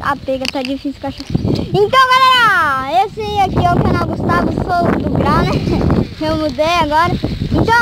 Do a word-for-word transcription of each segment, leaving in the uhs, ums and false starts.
Tá pega, tá difícil cachorro. Então, galera, esse aqui é o canal Gustavo, sou do Grau, né? Eu mudei agora. Então,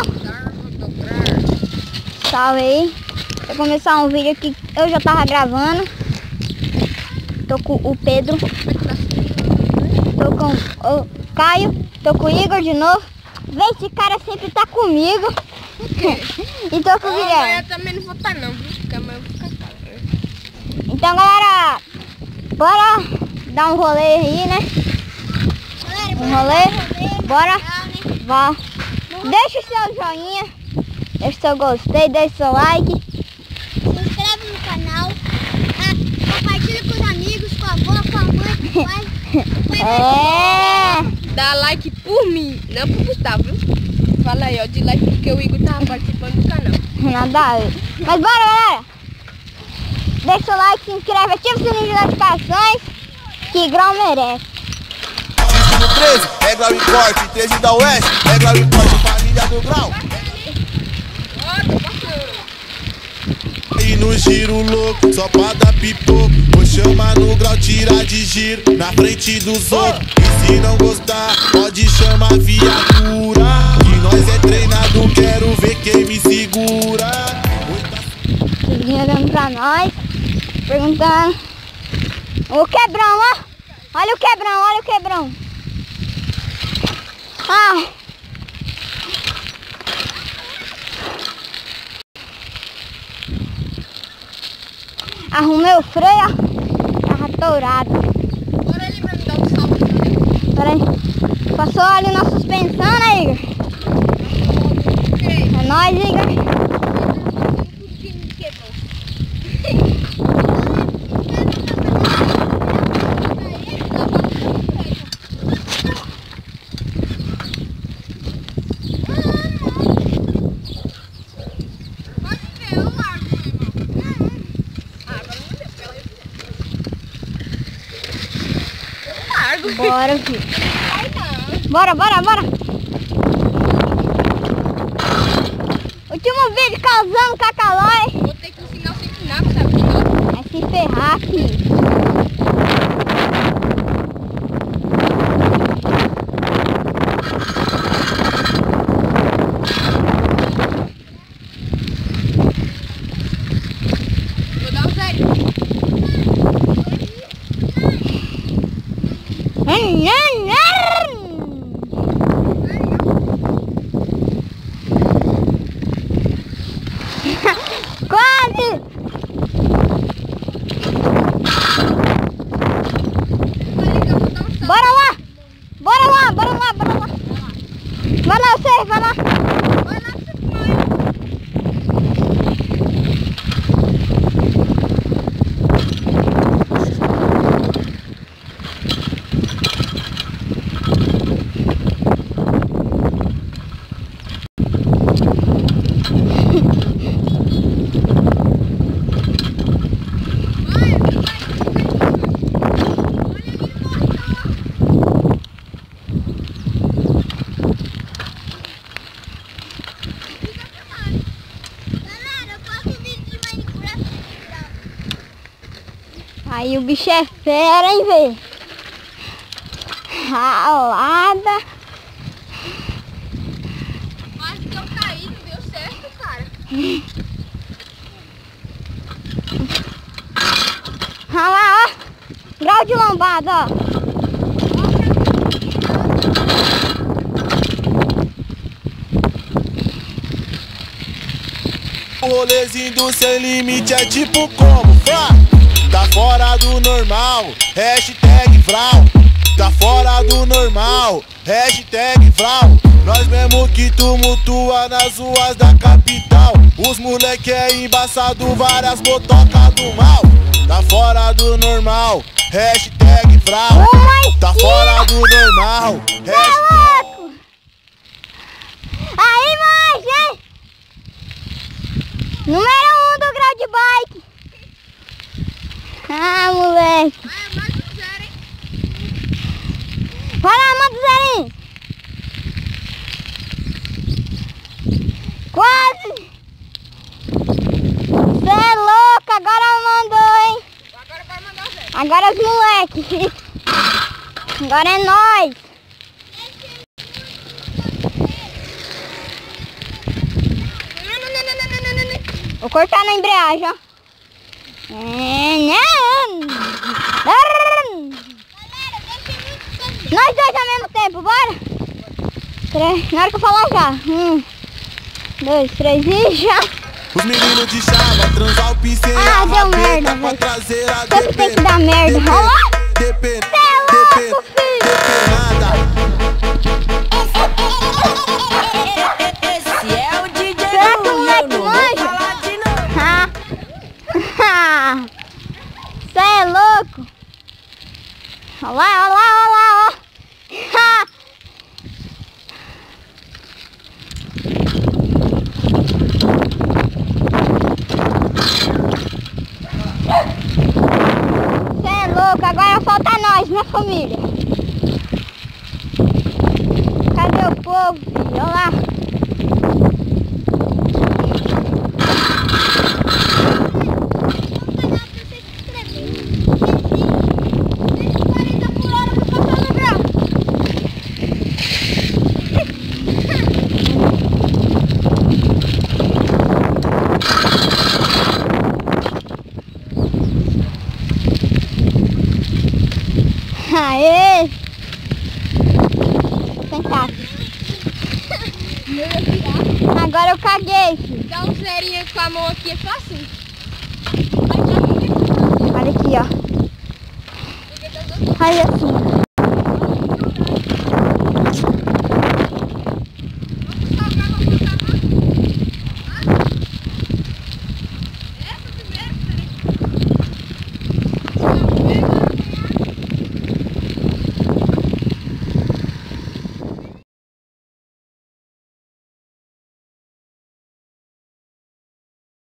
salve aí. Vou começar um vídeo aqui. Eu já tava gravando. Tô com o Pedro. Tô com o Caio. Tô com o Igor de novo. Vê, esse cara sempre tá comigo. E tô com o Guilherme. Amanhã também não vou estar não, viu? Porque amanhã eu vou ficar cara. Então, galera, bora dar um rolê aí, né? Um rolê. Bora. Vá. Deixa o seu joinha. Deixa o seu gostei, deixa o seu like. Se inscreve no canal. Ah, compartilha com os amigos, com a avó, com a mãe, com o pai. É. Dá like por mim, não por Gustavo, viu? Fala aí, ó, de like porque o Igor tava participando do canal. Nada a ver. Mas bora, galera. Deixa o like, se inscreve, ativa o sininho de notificações, que Grau merece. No treze, é Grau e Corte, treze da Oeste, é Grau e Corte, família do Grau. E no giro louco, só pra dar pipoco, vou chamar no Grau, tirar de giro, na frente dos outros. E se não gostar, pode chamar viatura, que nós é treinado, quero ver quem me segura. Eles olhando pra nós, perguntando. O quebrão, ó. Olha o quebrão, olha o quebrão. Ah. Arrumei o freio, ó. Tava tourado. Bora ali pra me dar um salve. Pera aí. Passou ali na suspensão, né, Igor? É nóis, Igor. Bora, filho. Bora, bora, bora. Último vídeo causando cacalói. Vou ter que ensinar sem final, sabe? Vai se ferrar, filho. Vou dar um zero. Quase! Bora lá! Bora lá, bora lá, bora lá! Vai lá, você, vai lá! Vai lá, Aí o bicho é fera, hein, velho? Ralada. quase que eu caí, não deu certo, cara. Olha lá, ó. Grau de lombada, ó. O rolezinho do Sem Limite é tipo como? Fá? Tá fora do normal, hashtag Vral. Tá fora do normal, hashtag Vral. Nós mesmo que tumultua nas ruas da capital. Os moleque é embaçado, várias botocas do mal. Tá fora do normal, hashtag Vral. Tá fora do normal, hashtag... Aí, mais, hein? Número um do Grau de Bike. Ah, moleque. Vai, mais um zero, hein? Vai lá, manda o zerinho. Quase. Cê é louco, agora mandou, hein? Agora vai mandar o zero. Agora os moleques. Agora é nós. Vou cortar na embreagem, ó. Nós dois ao mesmo tempo, bora? Três. Na hora que eu falar já. Um, dois, três e já. Os meninos de chava transar o pincel. Ah, deu merda, pra traseira. Sempre tem que dar merda. Olha lá. Depende. Cê é louco, filho. Esse é o D J. Será que o moleque manja? Cê é louco. Olha lá, olha lá, olha lá, ó. Ha. Cê é louco, agora falta nós, minha família. Cadê o povo, filho? Olha lá. Aê! Sentar. Agora eu caguei, filho. Dá um zerinho com a mão aqui, é fácil. Olha aqui, ó. Olha só.